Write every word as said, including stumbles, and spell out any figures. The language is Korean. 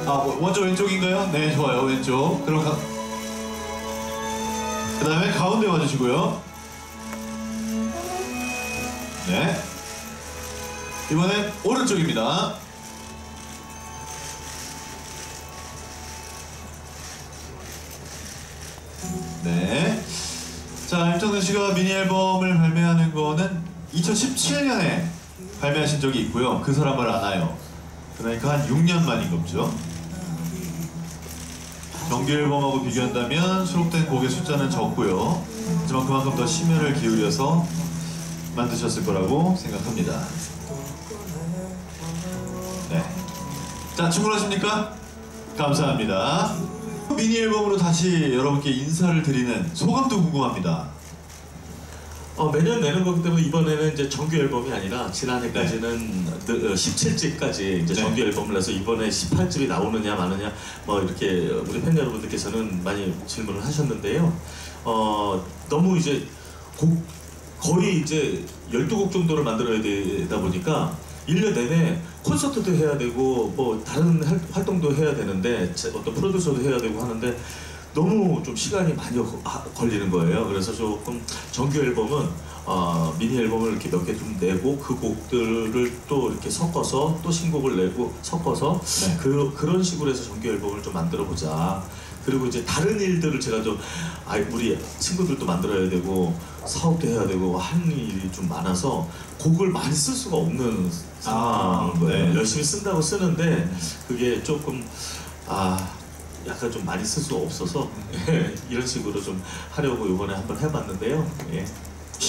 아, 먼저 왼쪽인가요? 네, 좋아요. 왼쪽. 그럼 가... 그 다음에 가운데 와주시고요. 네. 이번엔 오른쪽입니다. 네. 자, 임창정 씨가 미니 앨범을 발매하는 거는 이천십칠 년에 발매하신 적이 있고요. 그 사람을 아나요. 그러니까 한 육 년 만인 거죠. 정규 앨범하고 비교한다면 수록된 곡의 숫자는 적고요. 하지만 그만큼 더 심혈을 기울여서 만드셨을 거라고 생각합니다. 네. 자, 충분하십니까? 감사합니다. 미니 앨범으로 다시 여러분께 인사를 드리는 소감도 궁금합니다. 어, 매년 내는 거기 때문에 이번에는 이제 정규 앨범이 아니라 지난해까지는 네. 십칠 집까지 이제 정규 네. 앨범을 내서 이번에 십팔 집이 나오느냐 마느냐 뭐 이렇게 우리 팬 여러분들께서는 많이 질문을 하셨는데요. 어, 너무 이제 곡 거의 이제 열두 곡 정도를 만들어야 되다 보니까 일 년 내내 콘서트도 해야 되고 뭐 다른 활동도 해야 되는데 어떤 프로듀서도 해야 되고 하는데 너무 좀 시간이 많이 걸리는 거예요. 그래서 조금 정규 앨범은 어, 미니 앨범을 이렇게 몇 개 좀 내고 그 곡들을 또 이렇게 섞어서 또 신곡을 내고 섞어서 네. 그, 그런 식으로 해서 정규 앨범을 좀 만들어 보자. 그리고 이제 다른 일들을 제가 좀 아, 우리 친구들도 만들어야 되고 사업도 해야 되고 하는 일이 좀 많아서 곡을 많이 쓸 수가 없는 상황인 아, 거예요. 네. 열심히 쓴다고 쓰는데 그게 조금 아 약간 좀 많이 쓸 수가 없어서 이런 식으로 좀 하려고 이번에 한번 해봤는데요. 예.